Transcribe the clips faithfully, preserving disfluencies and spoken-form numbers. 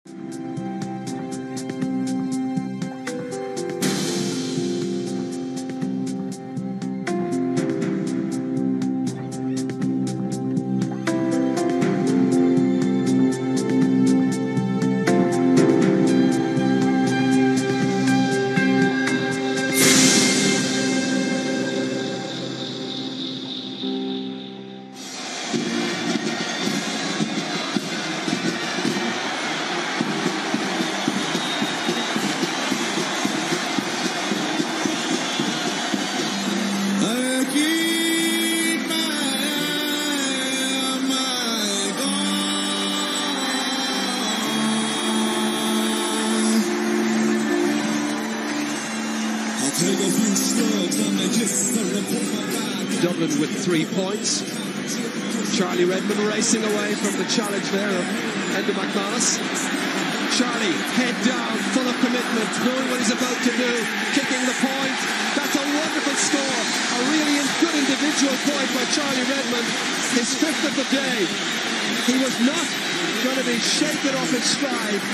Dublin with three points. Charlie Redmond racing away from the challenge there of Enda McManus. Charlie, head down, full of commitment, knowing what he's about to do, kicking the point. That's a wonderful score. A really good individual point by Charlie Redmond. His fifth of the day. He was not going to be shaken off its stride.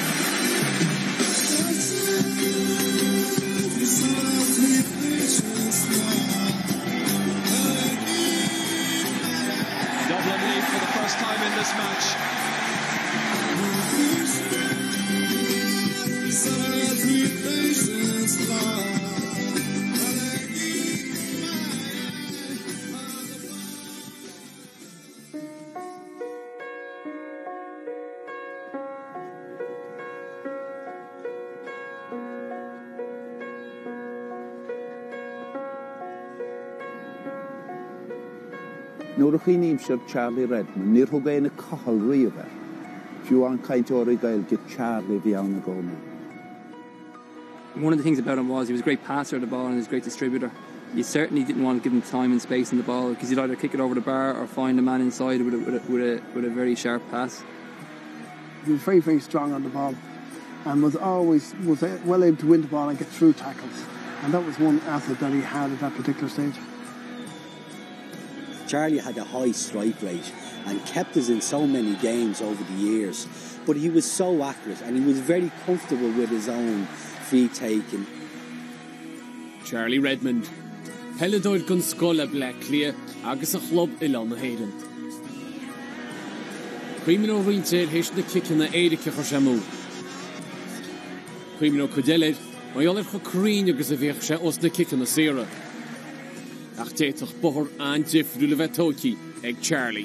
Dublin lead for the first time in this match. Nuair a chuoiníim sir Charlie Redmond, níor thug é na cahal riamh. Fiú an caint orthu gael get Charlie bhí ann na gcónaí. One of the things about him was he was a great passer of the ball and he was a great distributor. You certainly didn't want to give him time and space in the ball because he'd either kick it over the bar or find a man inside with a, with a, with a, with a very sharp pass. He was very, very strong on the ball and was always was well able to win the ball and get through tackles. And that was one asset that he had at that particular stage. Charlie had a high strike rate and kept us in so many games over the years. But he was so accurate and he was very comfortable with his own free taking. Charlie Redmond. Pelador gun scola black clear agus a club ilan na Hayden. Crimino Rintel hesh na kick na Erika Khoshamu. Crimino Kudelet, my other Khokrin agus a vircha os na kick na Sierra. Achtetach bohor an Jeff Dulevatoki, egg Charlie.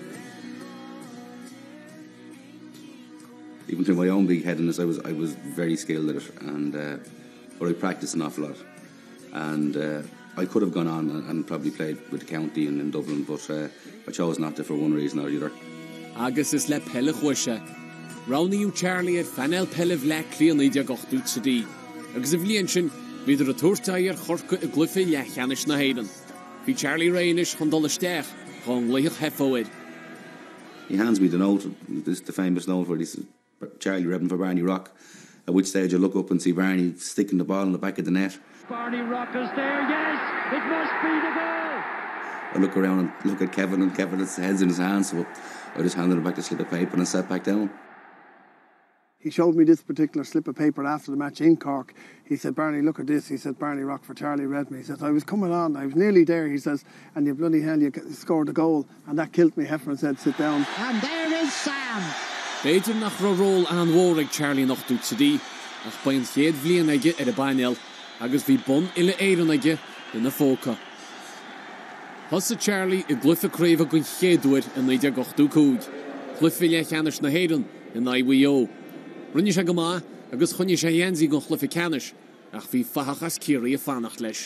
Even to my own big headedness, I was I was very skilled at it, and uh, but I practiced an awful lot, and uh, I could have gone on and, and probably played with the county and in Dublin, but uh, I chose not to for one reason or the other. Agus is le pelle chwisha. Rowney you Charlie at fanel pelle vlak clear nidia goch doet cedi. Agus if lienshin wieder a toerstaier chorke a glyffe lechanish na Hayden. Wie Charlie Rainish gondole ster, gewoon leeg heffoed. He hands me the note. This is the famous note where this is Charlie Redmond for Barney Rock. At which stage I look up and see Barney sticking the ball in the back of the net. Barney Rock is there, yes! It must be the goal! I look around and look at Kevin, and Kevin has his head in his hands, so I just handed him back the slip of paper and I sat back down. He showed me this particular slip of paper after the match in Cork. He said, Barney, look at this. He said, Barney Rock for Charlie Redmond. He says, I was coming on, I was nearly there, he says, and you bloody hell, you scored a goal. And that killed me. Heffron said, sit down. And there is Sam. Beter nach roll an Warwick Charlie noch doet cedi. Ach bain chéad vlian aige er a bainel. Agus vi bon ille eiron aige in a foca. Hossa Charlie i glyffe creva gun chéadwyd yn neidia goch dw cwd. Glyffe lech anish na Hayden in na iwio. Rynnish ag yma, agus chwnish a yenzi gon glyffe canish. Ach vi fahachas kiri a fanach lesh.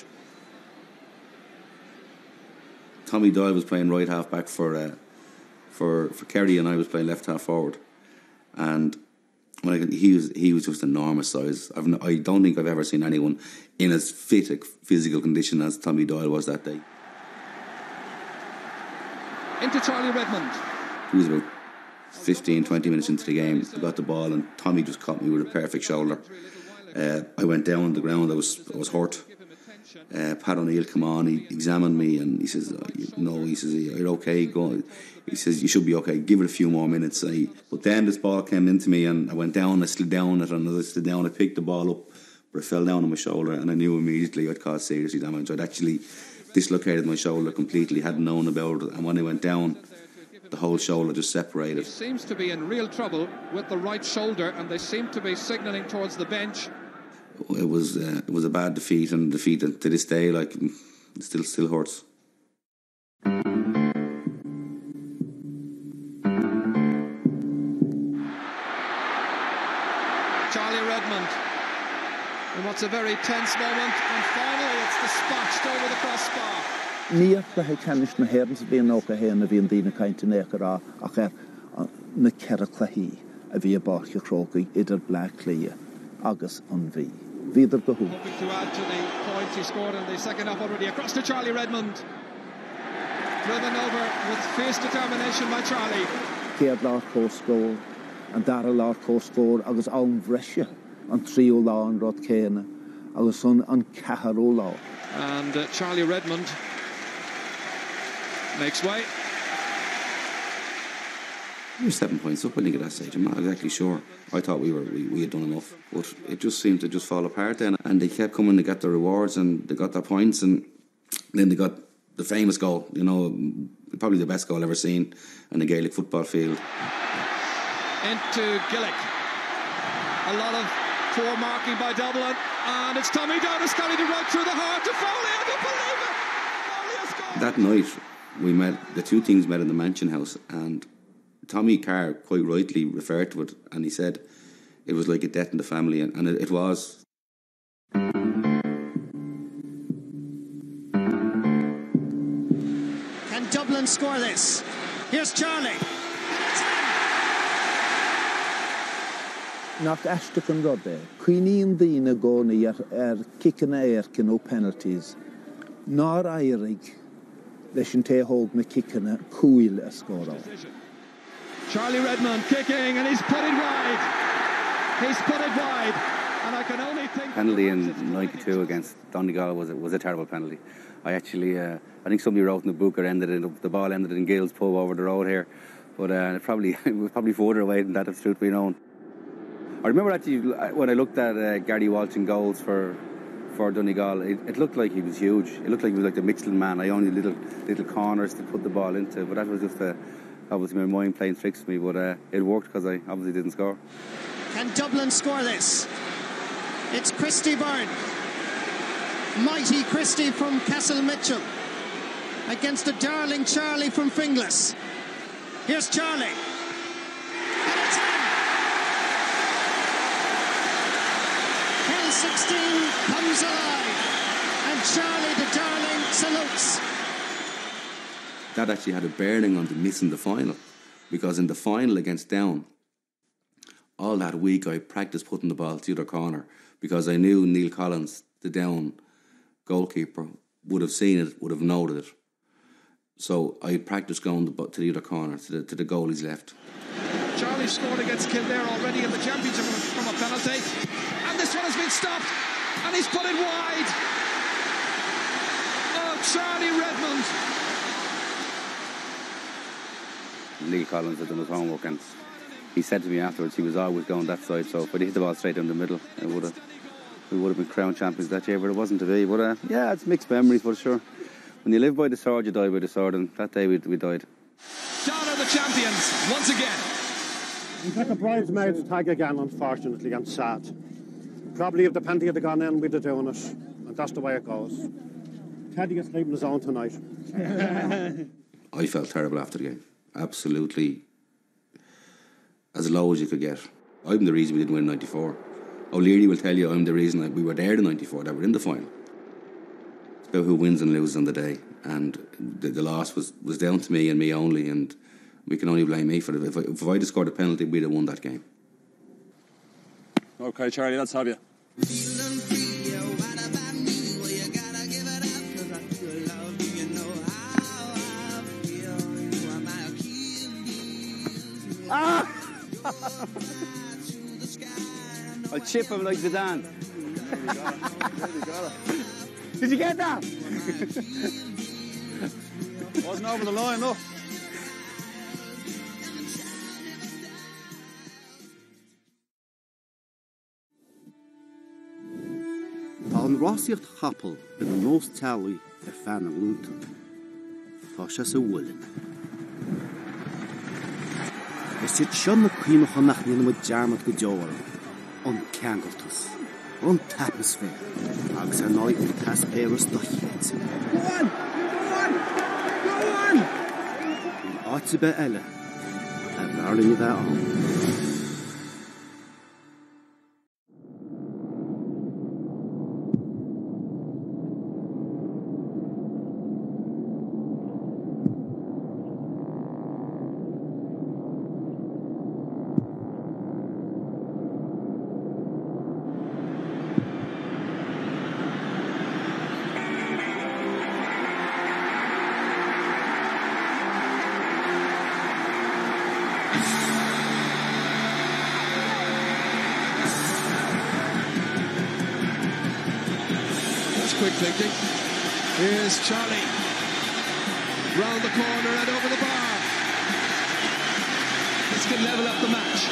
Tommy Doyle was playing right half back for uh, for for Kerry, and I was playing left half forward. And when I, he was he was just enormous size. I've no, I don't think I've ever seen anyone in as fit a physical condition as Tommy Doyle was that day. Into Charlie Redmond. He was about fifteen, twenty minutes into the game. I got the ball and Tommy just caught me with a perfect shoulder. Uh, I went down on the ground. I was I was hurt. uh, Pat O'Neill come on, he examined me and he says, oh, you, no, he says, you're okay, go. He says, you should be okay, give it a few more minutes. I, but then this ball came into me and I went down, I slid down it and I slid down, I picked the ball up, but it fell down on my shoulder and I knew immediately I'd caused serious damage. I'd actually dislocated my shoulder completely, hadn't known about it, and when I went down, the whole shoulder just separated. He seems to be in real trouble with the right shoulder, and they seem to be signalling towards the bench. It was uh, it was a bad defeat, and defeat to this day, like, it still still hurts. Charlie Redmond, in what's a very tense moment, and finally it's dispatched over the crossbar. Níor bheith cenis na hairs bhíon ó go héana a bhíon dtína cainte néchar ach ar na ceara clahí a bhí a bácha crógaí idir black clia agus an bhí. Bhíidir go hú. Hoping to add to the point he scored in the second half already. Across to Charlie Redmond. Driven over with fierce determination by Charlie. Céad lár có scór, an dara lár có scór agus an bhreise an trío lá an rod céine agus an an ceharó lá. And uh, Charlie Redmond makes way. We were seven points up when you get that stage. I'm not exactly sure. I thought we were we, we had done enough, but it just seemed to just fall apart then. And they kept coming to get their rewards, and they got their points, and then they got the famous goal. You know, probably the best goal ever seen in the Gaelic football field. Into Gillick. A lot of poor marking by Dublin, and it's Tommy Dow who's carried it right through the heart to Foley. I don't believe it. Foley has scored. That night, we met. The two teams met in the Mansion House, and Tommy Carr quite rightly referred to it, and he said it was like a death in the family, and, and it, it was. Can Dublin score this? Here's Charlie. Nach eiste an rode, cuiníon daoine gcónaí ar, ar kickan aircin ó penalties. Nar airig leis an téthóg na kickan cúil a scóráil. Charlie Redmond kicking, and he's put it wide. He's put it wide, and I can only think. Penalty in ninety-two against Donegal was a, was a terrible penalty. I actually, uh, I think somebody wrote in the book, or ended in, the ball ended in Gill's pub over the road here, but uh, it probably it was probably further away than that, if truth be known. I remember actually when I looked at uh, Gary Walsh in goals for for Donegal, it, it looked like he was huge. It looked like he was like the Michelin man. I only little little corners to put the ball into, but that was just a. Obviously my mind playing tricks with me, but uh, it worked because I obviously didn't score. Can Dublin score this? It's Christy Byrne. Mighty Christy from Castle Mitchell against a darling Charlie from Finglas. Here's Charlie. And it's in! Hill sixteen comes alive, and Charlie the darling salutes. That actually had a bearing on the missing the final, because in the final against Down, all that week I practiced putting the ball to the other corner, because I knew Neil Collins, the Down goalkeeper, would have seen it, would have noted it. So I practiced going to the other corner, to the, to the goalie's left. Charlie scored against Kildare already in the championship from a penalty, and this one has been stopped, and he's put it wide. Oh, Charlie Redmond. Neil Collins had done his homework, and he said to me afterwards he was always going that side, so if he hit the ball straight down the middle, it would have, we would have been crowned champions that year, but it wasn't to be. But uh, yeah, it's mixed memories, but sure, when you live by the sword, you die by the sword, and that day we, we died. Down are the champions once again. We took a bridesmaid's tag again, unfortunately, and sad. Probably if the penalty had gone in, we'd have done it, and that's the way it goes. Teddy is sleeping his own tonight. I felt terrible after the game. Absolutely as low as you could get. I'm the reason we didn't win ninety-four. O'Leary will tell you I'm the reason that we were there in ninety-four, that we're in the final. It's about who wins and loses on the day, and the, the loss was, was down to me and me only, and we can only blame me for it. If I, if I'd have scored a penalty, we'd have won that game. Okay, Charlie, let's have you. Ah! I'll chip him like Zidane. Did you get that? Wasn't over the line, though. Tá an rásaíocht chapel in an nós tealaí ar fean an lúnta. Tá sé sa bhuailin. Is siad sin na cuimecha nach níana mu dearmad go deoir an ceangaltas, an tapasfér, agus ar náid an taspéras do chéad. Go on! Go on! Go on! An áite be eile, ar bhearling a bheith an. Quick thinking. Here's Charlie. Round the corner and over the bar. This can level up the match.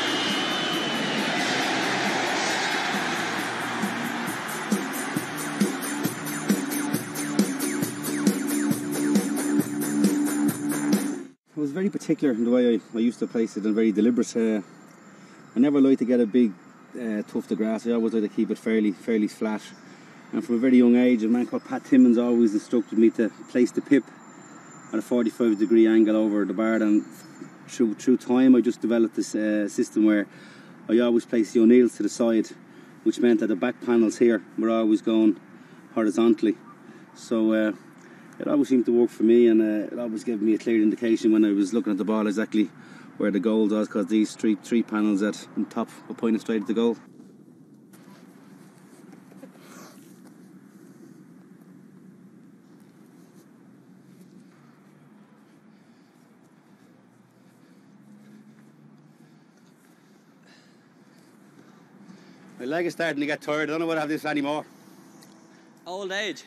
I was very particular in the way I, I used to place it and very deliberate. Uh, I never liked to get a big uh, tuft of grass. I always like to keep it fairly, fairly flat. And from a very young age, a man called Pat Timmins always instructed me to place the pip at a forty-five degree angle over the bar. And through, through time, I just developed this uh, system where I always placed the O'Neills to the side, which meant that the back panels here were always going horizontally. So uh, it always seemed to work for me, and uh, it always gave me a clear indication when I was looking at the ball exactly where the goal was, because these three, three panels at on top were pointing straight at the goal. My leg is starting to get tired. I don't know whether I have this anymore. Old age.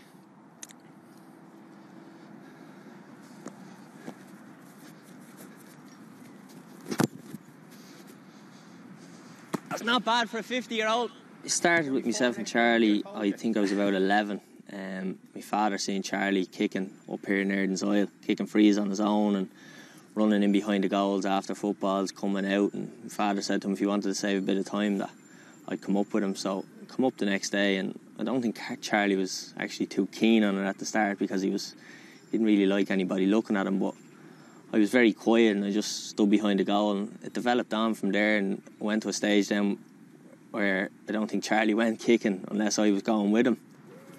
That's not bad for a fifty year old. It started with myself and Charlie. I think I was about eleven. Um, my father seen Charlie kicking up here in Erden's Isle, kicking frees on his own and running in behind the goals after footballs, coming out. And my father said to him if he wanted to save a bit of time that I'd come up with him. So I come up the next day, and I don't think Charlie was actually too keen on it at the start because he was he didn't really like anybody looking at him, but I was very quiet and I just stood behind the goal, and it developed on from there, and I went to a stage then where I don't think Charlie went kicking unless I was going with him.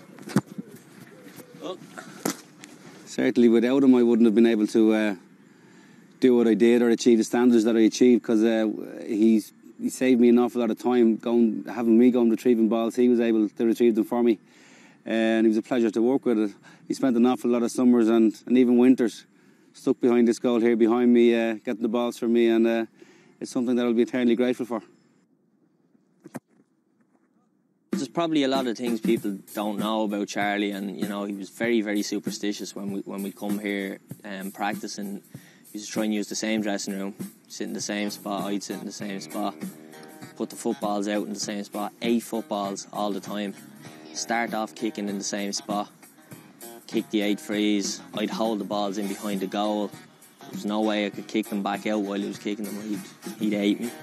Oh. Certainly without him I wouldn't have been able to uh, do what I did or achieve the standards that I achieved, because uh, he's he saved me an awful lot of time going, having me going retrieving balls. He was able to retrieve them for me, and he was a pleasure to work with. He spent an awful lot of summers and, and even winters stuck behind this goal here behind me, uh, getting the balls for me, and uh, it's something that I'll be eternally grateful for. There's probably a lot of things people don't know about Charlie, and you know he was very, very superstitious when we when we come here um, practicing. He used to try and use the same dressing room, sit in the same spot. I'd sit in the same spot, put the footballs out in the same spot, eight footballs all the time. Start off kicking in the same spot, kick the eight frees. I'd hold the balls in behind the goal. There was no way I could kick them back out while he was kicking them. He'd, he'd hate me.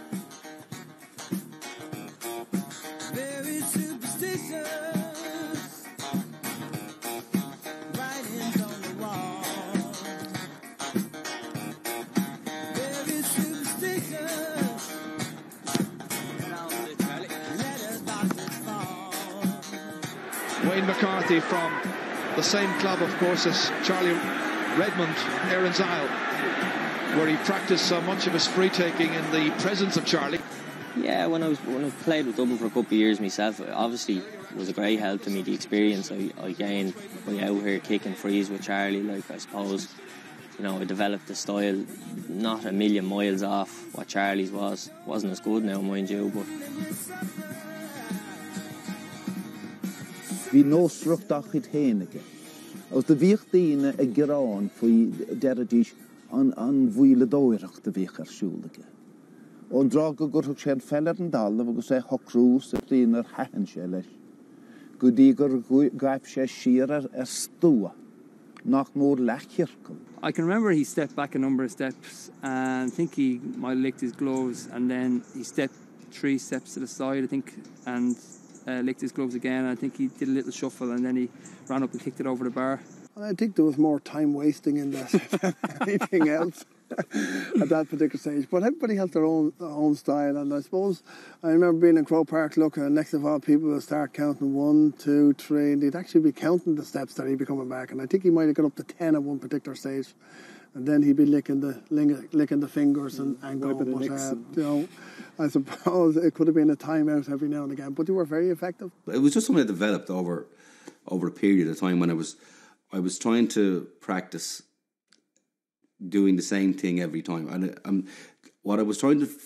Wayne McCarthy from the same club, of course, as Charlie Redmond, Erin's Isle, where he practiced so much of his free-taking in the presence of Charlie. Yeah, when I was when I played with Dublin for a couple of years myself, obviously it was a great help to me, the experience I, I gained by out here kicking frees with Charlie. Like, I suppose, you know, I developed a style not a million miles off what Charlie's was. Wasn't as good now, mind you, but Bhí nósreachtach chud héanaige. Os de bhíoch daoine a gcrán faoi deireadís an an bhuaile dóireach de bhíoch ar siúlaige. Ón drá go gurthach sé an fellar an dálamh agus é chocrús a bhíon ar hean sé leis. Go dtí gur gaibh sé siar ar stúa nach mór lechircail. I can remember he stepped back a number of steps and I think he might have licked his gloves and then he stepped three steps to the side, I think, and uh, licked his gloves again. I think he did a little shuffle and then he ran up and kicked it over the bar. I think there was more time wasting in that than anything else at that particular stage. But everybody has their own their own style, and I suppose I remember being in Croke Park looking, and next of all, people would start counting one, two, three, and they'd actually be counting the steps that he'd be coming back. And I think he might have got up to ten at one particular stage, and then he'd be licking the licking the fingers and, and going. But uh, you know, I suppose it could have been a timeout every now and again, but they were very effective. It was just something that developed over over a period of time when I was I was trying to practice doing the same thing every time, and um, what I was trying to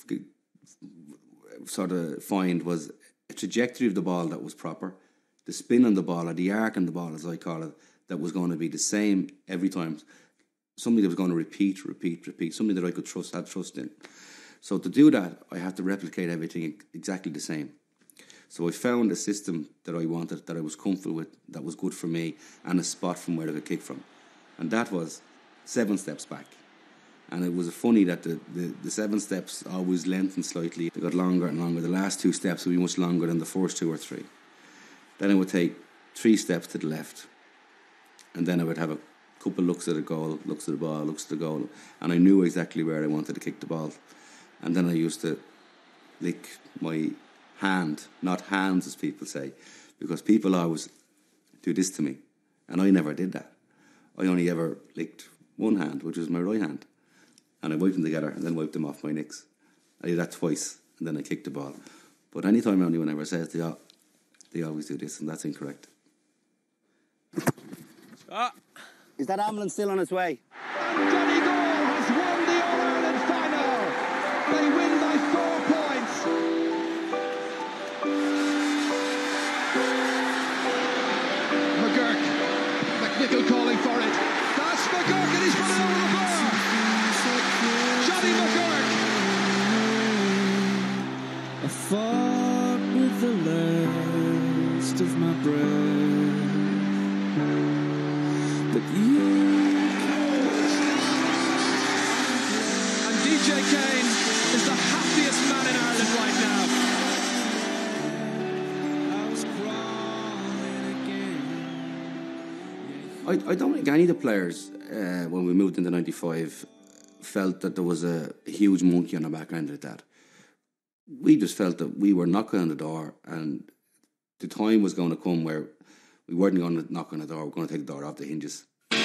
f- sort of find was a trajectory of the ball that was proper, the spin on the ball, or the arc on the ball, as I call it, that was going to be the same every time. Something that was going to repeat, repeat, repeat. Something that I could trust, have trust in. So to do that, I had to replicate everything exactly the same. So I found a system that I wanted, that I was comfortable with, that was good for me, and a spot from where I could kick from. And that was seven steps back. And it was funny that the, the, the seven steps always lengthened slightly. They got longer and longer. The last two steps would be much longer than the first two or three. Then I would take three steps to the left. And then I would have a couple looks at the goal, looks at the ball, looks at the goal. And I knew exactly where I wanted to kick the ball. And then I used to lick my hand, not hands as people say, because people always do this to me. And I never did that. I only ever licked one hand, which was my right hand. And I wiped them together and then wiped them off my nicks. I did that twice and then I kicked the ball. But any time anyone ever says they, all, they always do this, and that's incorrect. Ah, is that ambulance still on its way? And Donegal has won the All-Ireland final. They win by four points. McGurk, McNichol calling for it. That's McGurk and he's put it over the bar. Johnny McGurk. I fought with the last of my breath, but you. And D J Kane is the happiest man in Ireland right now. I, I don't think any of the players, uh, when we moved into ninety-five, felt that there was a, a huge monkey on the back end of that. We just felt that we were knocking on the door, and the time was going to come where we weren't going to knock on the door, we were going to take the door off the hinges.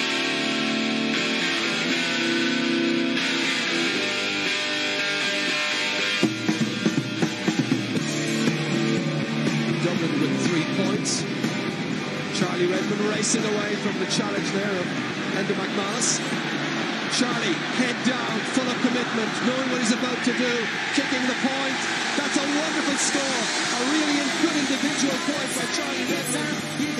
Dublin with three points. Charlie Redmond racing away from the challenge there of Enda McManus. Charlie, head down, full of commitment, knowing what he's about to do, kicking the point. That's a wonderful score. A really good individual point by Charlie Redmond.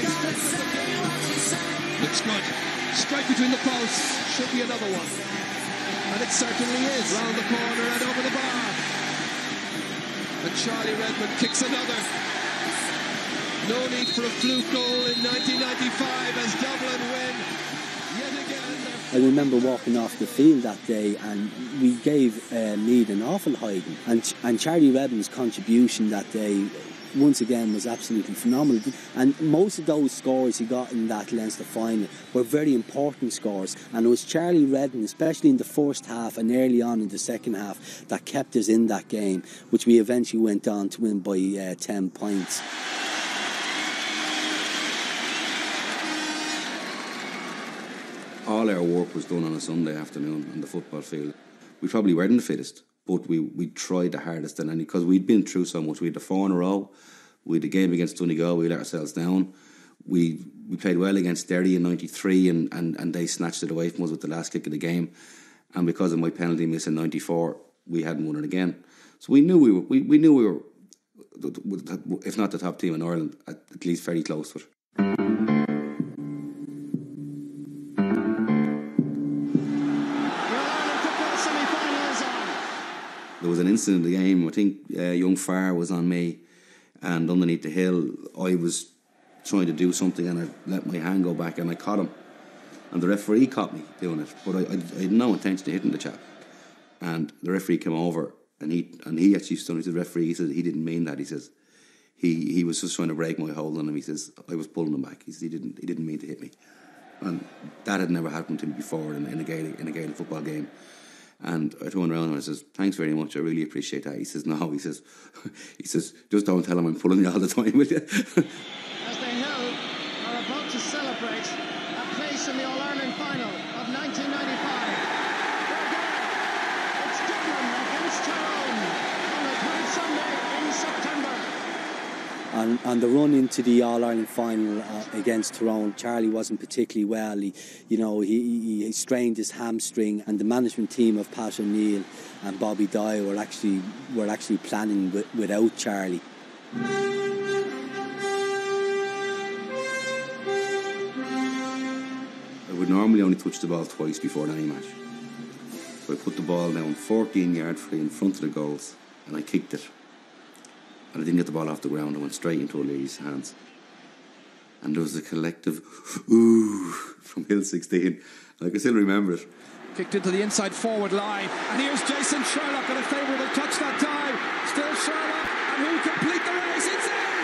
Looks good. Straight between the posts. Should be another one. And it certainly is. Round the corner and over the bar. And Charlie Redmond kicks another. No need for a fluke goal in nineteen ninety-five as Dublin win yet again. I remember walking off the field that day, and we gave uh, Meath an awful hiding. And, and Charlie Redmond's contribution that day, once again, was absolutely phenomenal. And most of those scores he got in that Leinster final were very important scores. And it was Charlie Redmond, especially in the first half and early on in the second half, that kept us in that game, which we eventually went on to win by uh, ten points. All our work was done on a Sunday afternoon on the football field. We probably weren't the fittest, but we, we tried the hardest, and because we'd been through so much. We had the four in a row. We had the game against Donegal. We let ourselves down. We we played well against Derry in ninety-three, and, and, and they snatched it away from us with the last kick of the game. And because of my penalty miss in ninety-four, we hadn't won it again. So we knew we were we, we knew we were, if not the top team in Ireland, at, at least very close to it. was an incident in the game. I think uh, young Farr was on me, and underneath the hill, I was trying to do something, and I let my hand go back, and I caught him. And the referee caught me doing it, but I, I, I had no intention of hitting the chap. And the referee came over, and he and he actually stood to the referee. He said he didn't mean that. He says he, he was just trying to break my hold on him. He says I was pulling him back. He says he didn't he didn't mean to hit me, and that had never happened to me before in, in a Gaelic in a Gaelic football game. And I turned around and I says, "Thanks very much. I really appreciate that." He says, "No," he says, he says, "just don't tell him I'm pulling you all the time, will you?" As the Hill are about to celebrate a place in the All-Ireland final of nineteen ninety-five. They're there. It's Dublin against Tyrone on the third Sunday in September. On, on the run into the All-Ireland final uh, against Tyrone, Charlie wasn't particularly well. He, you know, he, he strained his hamstring, and the management team of Pat O'Neill and Bobby Dye were actually were actually planning with, without Charlie. I would normally only touch the ball twice before any match. So I put the ball down fourteen yard free in front of the goals, and I kicked it. And I didn't get the ball off the ground. I went straight into O'Leary's hands. And there was a collective ooh from Hill sixteen. And I can still remember it. Kicked into the inside forward line. And here's Jason Sherlock on a favourable touch that time. Still Sherlock. And who complete the race? It's in!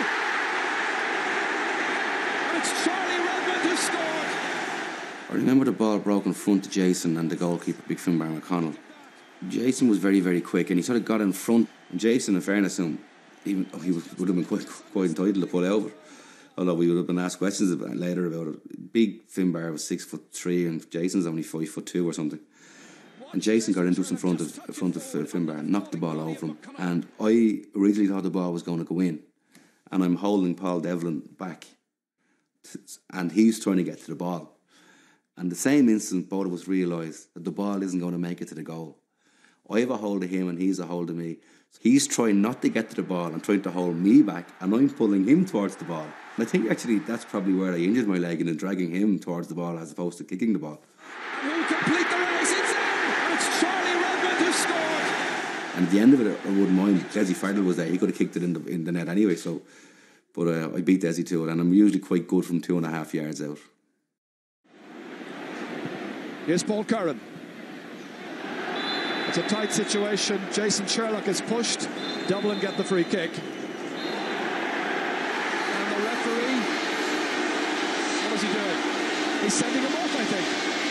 And it's Charlie Redmond who scored. I remember the ball broke in front of Jason and the goalkeeper, Big Finbar McConnell. Jason was very, very quick, and he sort of got in front. And Jason, in fairness to him, even oh, he would have been quite, quite entitled to pull over. Although we would have been asked questions about it later about it. Big Finbar was six foot three, and Jason's only five foot two or something. And Jason got into us in front of in front of uh, Finbar and knocked the ball over him. And I originally thought the ball was going to go in, and I'm holding Paul Devlin back, and he's trying to get to the ball. And the same instant, both of us realised that the ball isn't going to make it to the goal. I have a hold of him, and he's a hold of me. He's trying not to get to the ball and trying to hold me back, and I'm pulling him towards the ball. And I think actually that's probably where I injured my leg, in dragging him towards the ball as opposed to kicking the ball. And who complete the race? It's in! And it's Charlie Redmond who scored! And at the end of it, I wouldn't mind. Desi Fardell was there. He could have kicked it in the in the net anyway. So, but uh, I beat Desi to it, and I'm usually quite good from two and a half yards out. Here's Paul Curran. It's a tight situation. Jason Sherlock is pushed. Dublin get the free kick. And the referee, what is he doing? He's sending him off, I think.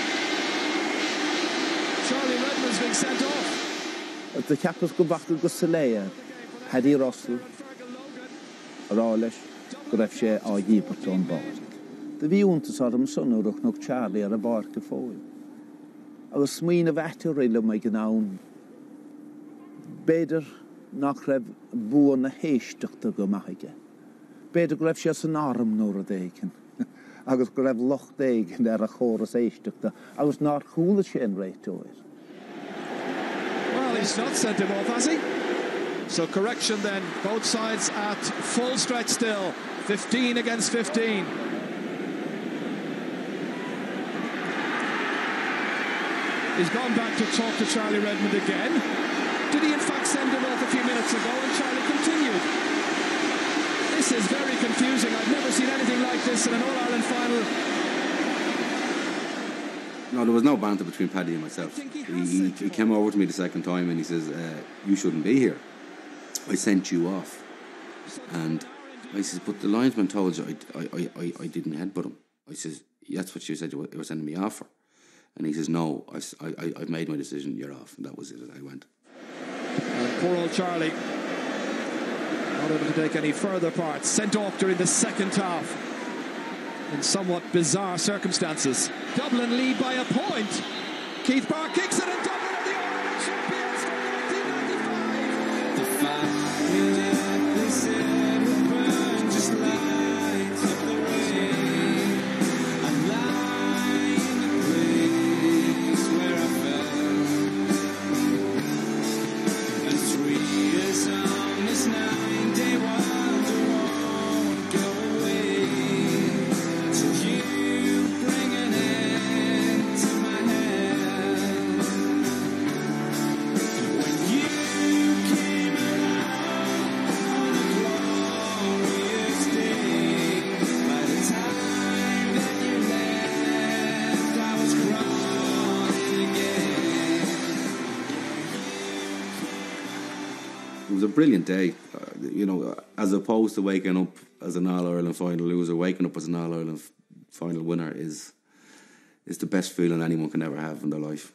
Charlie Redmond's being sent off. The captain's go back to Gusaleia, Paddy Russell, Raleigh, Grefshe, or Yeaperton Ball. The viewuntas are them son or noch Charlie ar a bark gefoi. I was smean of actor really my gnaun. Better nach reb bua na heistach to go mahige. Better Grefshe an arm nor a degen. I was grab loch degen there a chorus heistach. I was not cool shen right to it. Well, he's not sent him off, has he? So correction then, both sides at full stretch still, fifteen against fifteen. He's gone back to talk to Charlie Redmond again. Did he in fact send him off a few minutes ago, and Charlie continued? This is very confusing. I've never seen anything like this in an All-Ireland final. No, there was no banter between Paddy and myself. He, he, he came over to me the second time and he says, uh, you shouldn't be here. I sent you off. And I says, but the linesman told you I, I, I, I didn't headbutt him. I says, that's what you said you were sending me off for. And he says, no, I, I, I've made my decision, you're off. And that was it, I went. And poor old Charlie, not able to take any further part. Sent off during the second half in somewhat bizarre circumstances. Dublin lead by a point. Keith Barr kicks it, and Dublin are the All-Ireland champions for nineteen ninety-five. The fire they said would burn just lights up the way. I lie in the place where I fell, and three years on this nine-day wild won't go away. You bring an end to my hell. brilliant day. Uh, you know, as opposed to waking up as an All-Ireland final loser, waking up as an All-Ireland f- final winner is is the best feeling anyone can ever have in their life.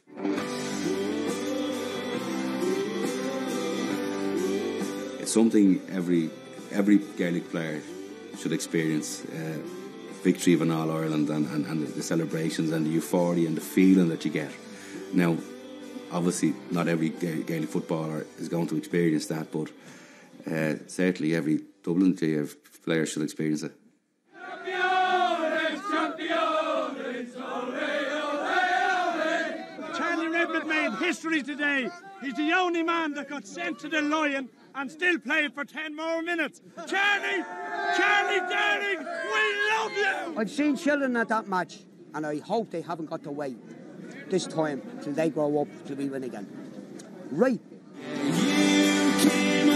It's something every every Gaelic player should experience. Uh, victory of an All-Ireland and, and, and the celebrations and the euphoria and the feeling that you get. Now, obviously, not every Gaelic footballer is going to experience that, but uh, certainly every Dublin G F player should experience it. Charlie Redmond made history today. He's the only man that got sent to the Lion and still played for ten more minutes. Charlie! Charlie Downing, we love you! I've seen children at that match, and I hope they haven't got to wait this time till they grow up till we win again. Right. You came